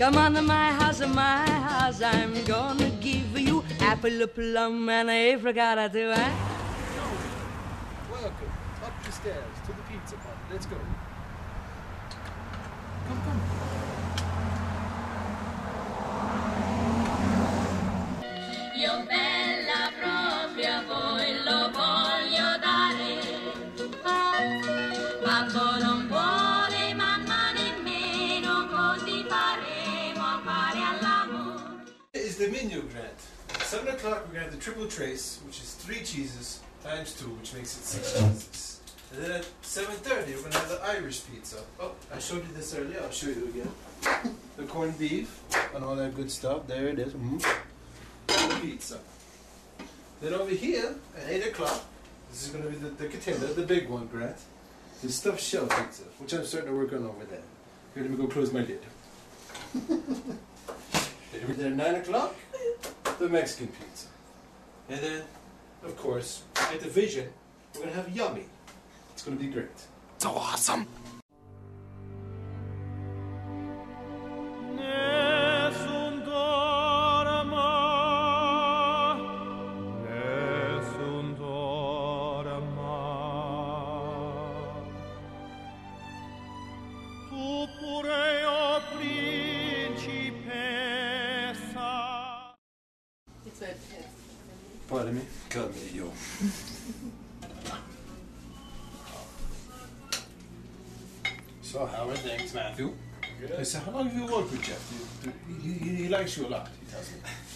Come on to my house, I'm gonna give you apple, a plum, and a apricot too, eh? Welcome up the stairs to the pizza party. Let's go. Come. Io bella proprio a voi lo voglio dare. Babbo non vuole, mamma nemmeno, così faremo a fare all'amore. Is the menu, Grant? At 7 o'clock we're going to have the triple trace, which is 3 cheeses times 2, which makes it 6 cheeses. And then at 7:30 we're going to have the Irish pizza. Oh, I showed you this earlier, I'll show you again. The corned beef and all that good stuff, there it is. And the pizza. Then over here at 8 o'clock, this is going to be the contender, the big one, Grant. The stuffed shell pizza, which I'm starting to work on over there. Here, let me go close my lid. Then at 9 o'clock, the Mexican pizza. And then, of course, at the Vision, we're going to have Yummy. It's going to be great. So awesome! Pardon me? Come here, yo. So, how are things, Matthew? Good. I said, how long have you worked with Jeff? He likes you a lot, he tells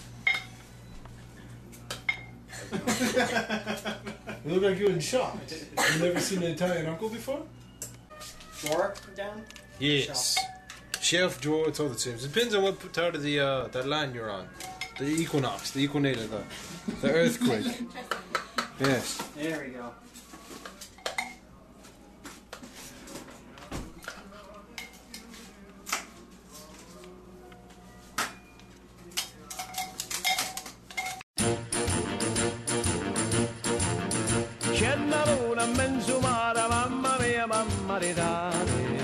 me. You look like you're in shock. You never seen an Italian uncle before? Drawer down? Yes. Shelf, drawer, it's all the same. It depends on what part of the that line you're on. The equinox, the equinator, the earthquake. Yes. There we go. C'è una luna in mezzo mare, mamma mia, mamma di dare.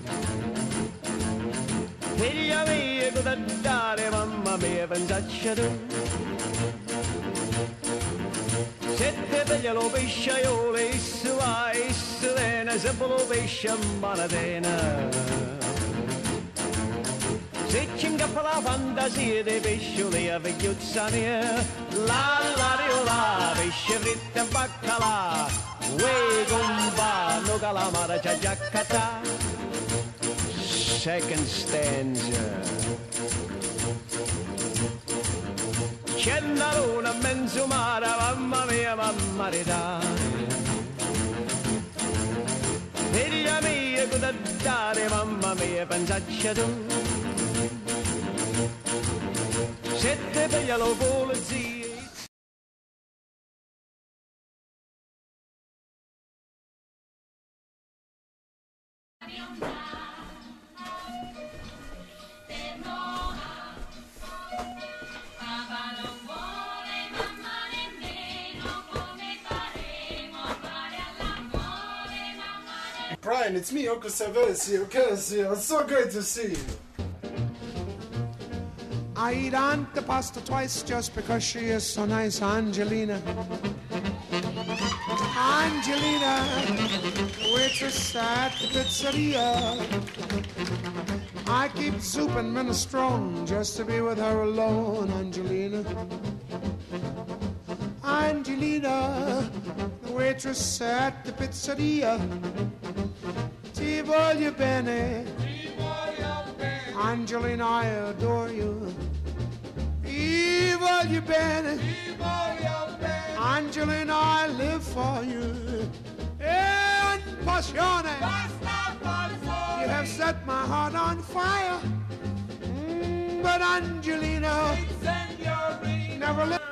Figlia mia, cosa dare, mamma mia, pensaccia tu. Se te piglia lo pesciaiolo, isso va, isso viene, se lo pesce a maratena. Se ci incappa la fantasia dei pescioli a vecchiuzza mia, la riola, pesce fritto e baccalà, uè compano calamara c'ha già catà. Second stanza. C'è una luna in mezzo mare, mamma mia, mamma di dare. Figlia mia, cosa dare, mamma mia, pensaccia tu. Se te piglia lo polizia. Brian, it's me, Uncle Seversio. It's so great to see you. I eat Aunt the pasta twice just because she is so nice, Angelina. Angelina, waitress at the pizzeria. I keep souping minestrone just to be with her alone, Angelina. Angelina, the waitress at the pizzeria. Ti voglio bene, Angelina, I adore you. Ti voglio bene, Angelina, I live for you. En passione, you have set my heart on fire. But Angelina, never let.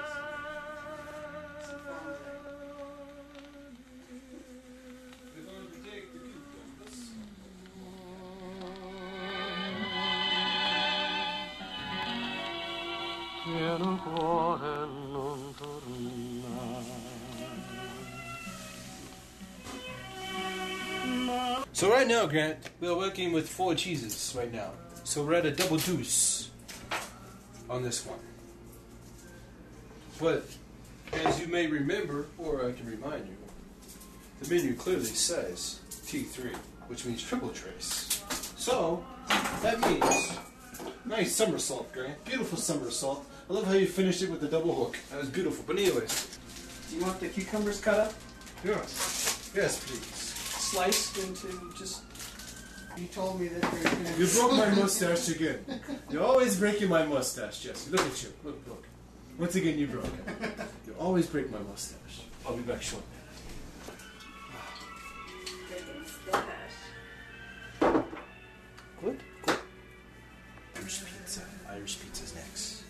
So right now, Grant, we're working with 4 cheeses right now. So we're at a double deuce on this one. But as you may remember, or I can remind you, the menu clearly says T3, which means triple trace. So that means nice somersault, Grant. Beautiful somersault. I love how you finished it with the double hook. That was beautiful. But anyways, Do you want the cucumbers cut up? yes, yes, please. Sliced into just... You told me that there's going to be... You broke my mustache again. You're always breaking my mustache, Jesse. Look at you. Look. Once again, you broke it. You always break my mustache. I'll be back shortly. Good. Irish pizza. Irish pizza's next.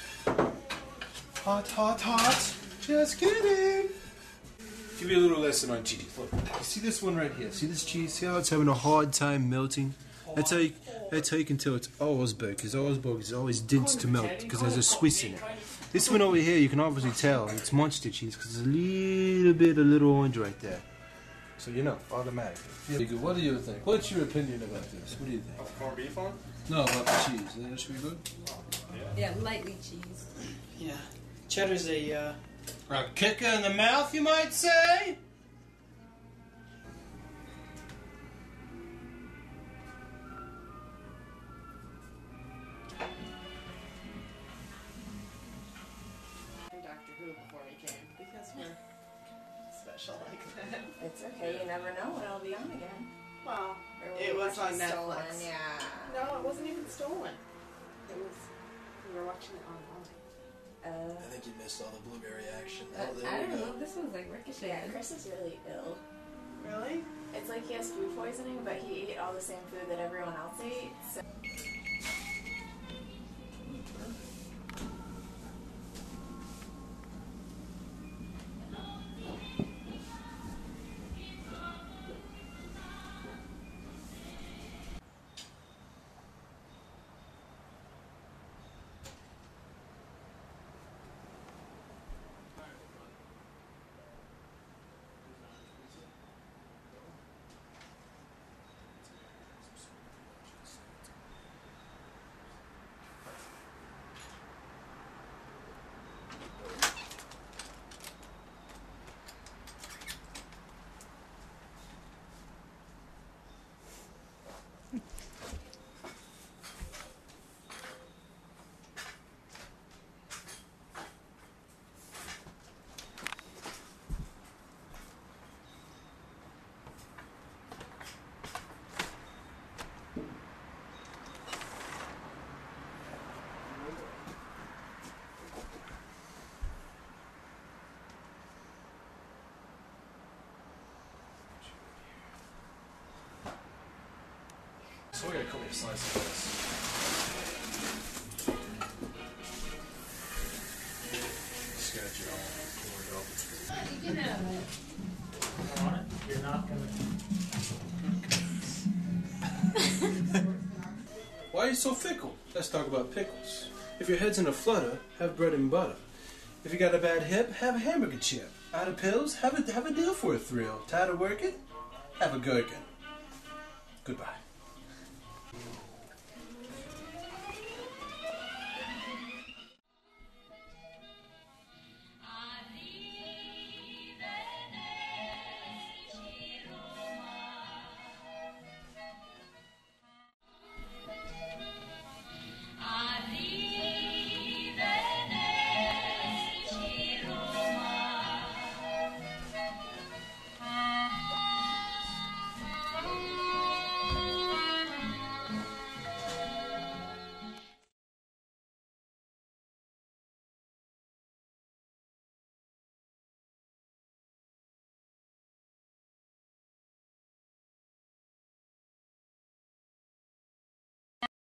Hot. Just kidding. Give you a little lesson on cheese. Look, you see this one right here? See this cheese? See how it's having a hard time melting? That's how you can tell it's Auersberg, because Auersberg is always dense to melt, because there's a Swiss in it. This one over here, you can obviously tell it's monster cheese, because there's a little orange right there. So you know, automatically. Yeah. What do you think? What's your opinion about this? What do you think? Corned beef on? No, about the cheese. That should be good? Yeah, lightly cheese. Yeah. Cheddar's a... A kicker in the mouth, you might say? Doctor Who before we came because we're special like that. It's okay, you never know when it'll be on again. Well, Or it we was watch on it stolen, Netflix. yeah. No, it wasn't even stolen. It was. We were watching it online. I think you missed all the blueberry action. I Oh, there don't we know, go. this was like ricocheted. Yeah, Chris is really ill. Really? It's like he has food poisoning, but he ate all the same food that everyone else ate. So. So we're gonna cut me a slice of this. Scratch it all. You can have it. On it? You're not gonna. Why are you so fickle? Let's talk about pickles. If your head's in a flutter, have bread and butter. If you got a bad hip, have a hamburger chip. Out of pills, have a deal for a thrill. Tired of working? Have a gherkin. Goodbye.